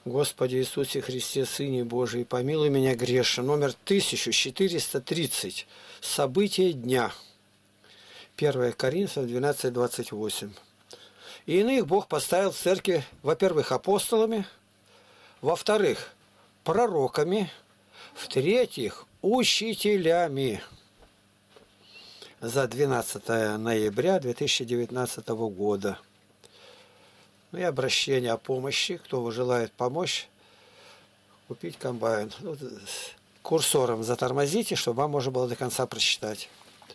Господи Иисусе Христе, Сыне Божий, помилуй меня грешен. Номер 1430. События дня. 1 Коринфянам 12:28. И иных Бог поставил в церкви, во-первых, апостолами, во-вторых, пророками, в-третьих, учителями. За 12 ноября 2019 года. Ну и обращение о помощи. Кто желает помочь, купить комбайн. Ну, курсором затормозите, чтобы вам можно было до конца прочитать.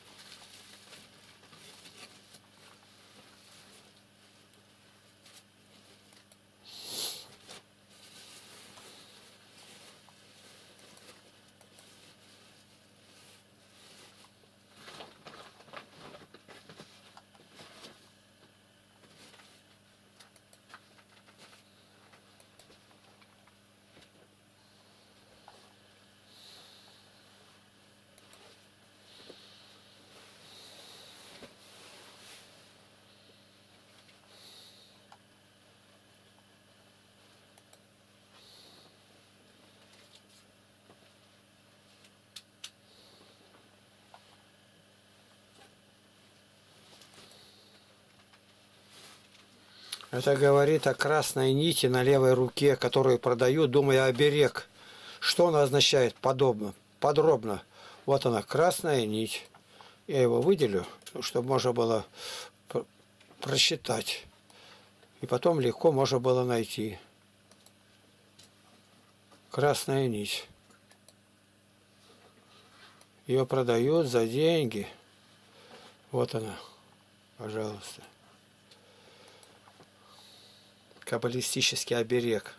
Это говорит о красной нити на левой руке, которую продаю, думая оберег. Что она означает? Подробно. Вот она, красная нить. Я его выделю, чтобы можно было просчитать. И потом легко можно было найти. Красная нить. Ее продают за деньги. Вот она. Пожалуйста. Каббалистический оберег.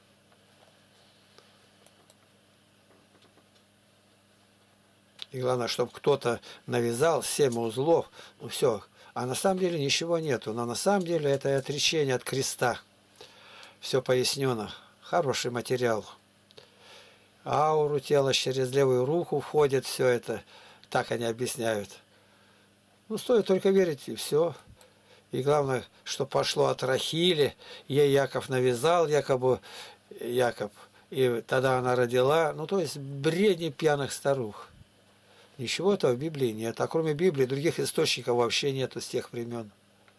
И главное, чтобы кто-то навязал 7 узлов, ну все. А на самом деле ничего нету. Но на самом деле это отречение от креста. Все пояснено. Хороший материал. Ауру тела через левую руку входит все это. Так они объясняют. Ну, стоит только верить, и все. И главное, что пошло от Рахили, ей Яков навязал, Яков, и тогда она родила, ну то есть бредни пьяных старух. Ничего этого в Библии нет, а кроме Библии других источников вообще нету с тех времен.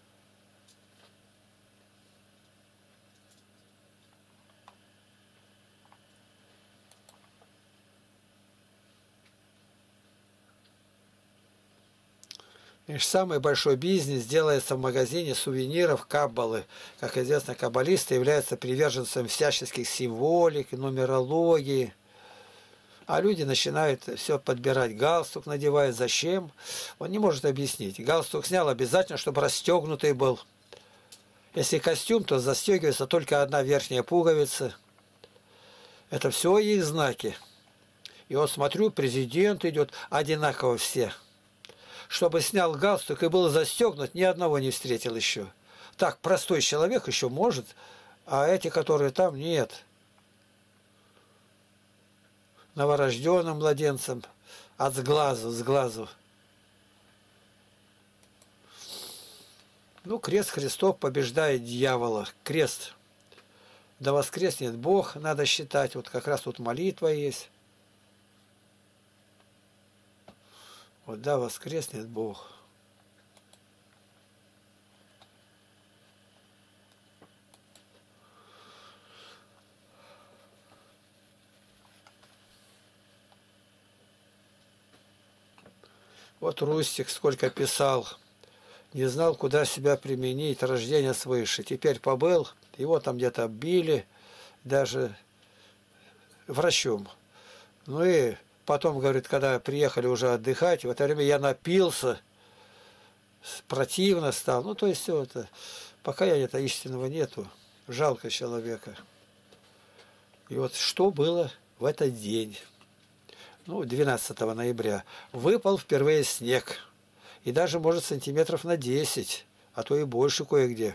Самый большой бизнес делается в магазине сувениров Каббалы. Как известно, каббалисты являются приверженцами всяческих символик, нумерологии. А люди начинают все подбирать. Галстук надевают. Зачем? Он не может объяснить. Галстук снял обязательно, чтобы расстегнутый был. Если костюм, то застегивается только одна верхняя пуговица. Это все их знаки. И вот смотрю, президент идет, одинаково все. Чтобы снял галстук и был застегнут, ни одного не встретил еще. Так, простой человек еще может, а эти, которые там, нет. Новорожденным младенцам от с глазу. Ну, крест Христов побеждает дьявола. Крест. Да воскреснет Бог, надо считать. Вот как раз тут молитва есть. Вот да, воскреснет Бог. Вот Рустик сколько писал. Не знал, куда себя применить, рождение свыше. Теперь побыл, его там где-то били, даже врачом. Ну и потом, говорит, когда приехали уже отдыхать, в это время я напился, противно стал. Ну, то есть все это, покаяния-то истинного нету. Жалко человека. И вот что было в этот день? Ну, 12 ноября. Выпал впервые снег. И даже, может, сантиметров на 10, а то и больше кое-где.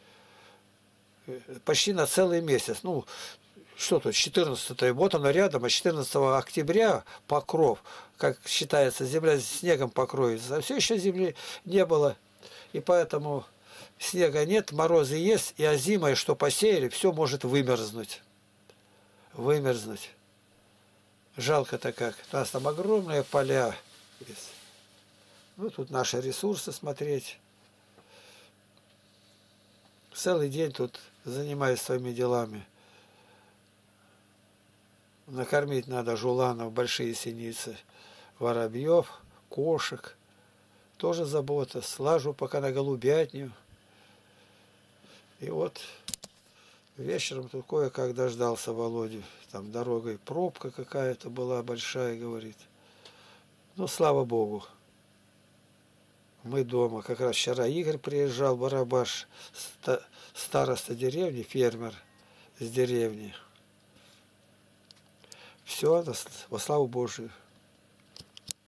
Почти на целый месяц. Ну, что тут, 14-е, вот оно рядом, а 14 октября покров, как считается, земля снегом покроется. А все еще земли не было. И поэтому снега нет, морозы есть, и озимое, что посеяли, все может вымерзнуть. вымерзнуть. Жалко-то как. У нас там огромные поля есть. Ну, тут наши ресурсы смотреть. Целый день тут занимаюсь своими делами. Накормить надо жуланов, большие синицы, воробьев, кошек. Тоже забота. Слажу пока на голубятню. И вот вечером тут кое-как дождался Володю. Там дорогой пробка какая-то была большая, говорит. Ну, слава Богу. Мы дома. Как раз вчера Игорь приезжал, Барабаш, староста деревни, фермер с деревни. Все, во славу Божию.